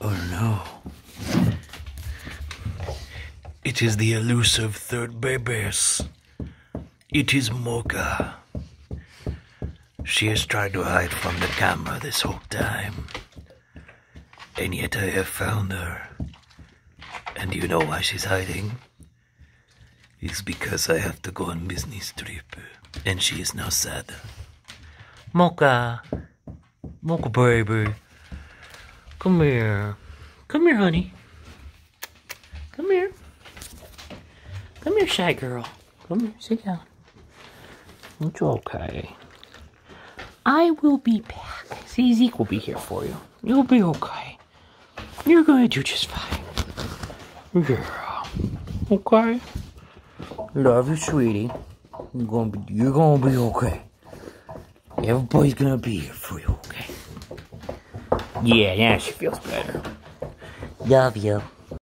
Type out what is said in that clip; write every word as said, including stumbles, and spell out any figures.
Oh no. It is the elusive third baby's. It is Mocha. She has tried to hide from the camera this whole time. And yet I have found her. And you know why she's hiding? It's because I have to go on business trip. And she is now sad. Mocha. Mocha baby. Come here. Come here, honey. Come here. Come here, shy girl. Come here, sit down. It's okay. I will be back. See, Zeke will be here for you. You'll be okay. You're gonna do just fine. Yeah. Okay. Love you, sweetie. You're gonna be, you're gonna be okay. Everybody's gonna be here for you, okay? Yeah, now she feels better. Love you.